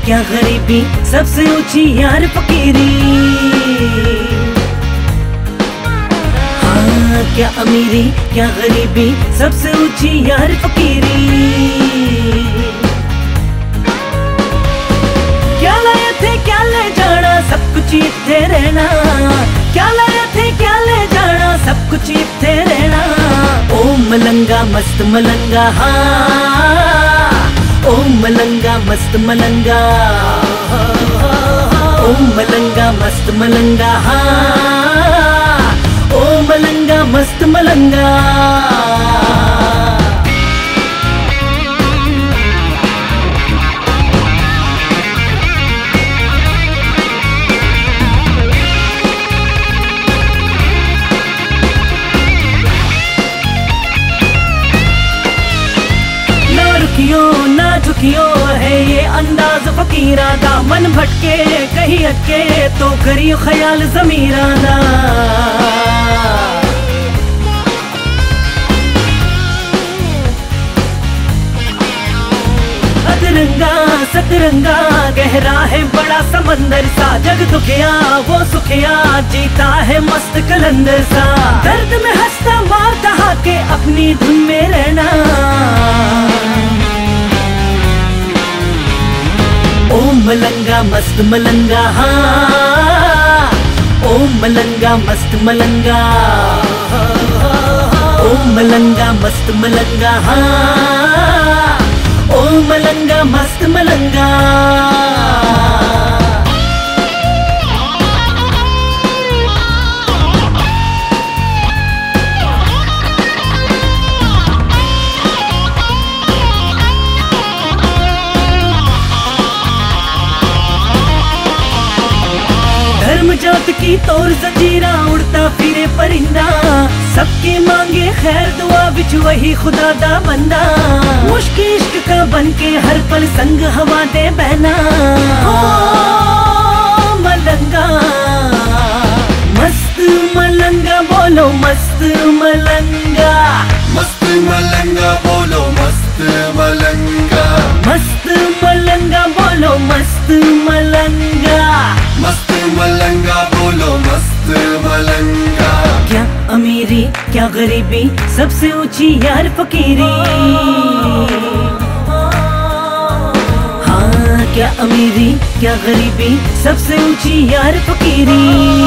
क्या गरीबी सबसे ऊंची यार फकीरी। हाँ क्या अमीरी क्या गरीबी सबसे ऊंची यार फकीरी। क्या लाए थे क्या ले जाना सब कुछ इत्थे रहना। क्या लाए थे क्या ले जाना सब कुछ इत्थे रहना। ओ मलंगा मस्त मलंगा हाँ ओ मलंगा मस्त मलंगा। ओ मलंगा मस्त मलंगा हाँ ओ मलंगा मस्त मलंगा। ना झुकियो है ये अंदाज फकीरा दा। मन भटके कहीं अटके तो करियो ख्याल ज़मीरा दा। अदरंगा सतरंगा गहरा है बड़ा समंदर सा। जग दुखिया वो सुखिया जीता है मस्त कलंदर सा। दर्द में हंसता मारता हाके अपनी धुन में रहना। ओ मलंगा मस्त मलंगा हाँ ओ मलंगा मस्त मलंगा। ओ मलंगा मस्त मलंगा हाँ ओ मलंगा मस्त मलंगा। धर्म जात की तोर जंजीरा उड़ता फिरे परिंदा। सबके मांगे खैर दुआ बिच वही खुदा दा बंदा। मुश्क इश्क का बनके हर पल संग हवा दे बहना। ओ मलंगा मस्त मलंगा बोलो मस्त मलंगा। मस्त मलंगा बोलो मस्त मलंगा। मस्त मलंगा बोलो मस्त मलंगा। मस्त मलंगा बोलो मस्त मलंगा। क्या अमीरी क्या गरीबी सबसे ऊंची यार फकीरी। हाँ क्या अमीरी क्या गरीबी सबसे ऊंची यार फकीरी।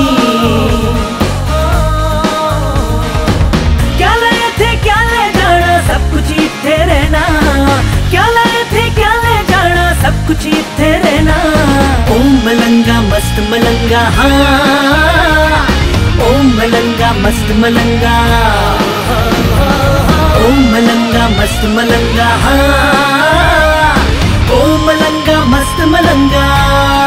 क्या लाए थे क्या ले जाना सब कुछ इत्थे रहना। क्या लाए थे क्या ले जाना सब कुछ इत्थे रहना। ओ मलंगा मस्त मलंगा हाँ ओ मलंगा मस्त मलंगा। ओ मलंगा मस्त मलंगा हाँ ओ मलंगा मस्त मलंगा।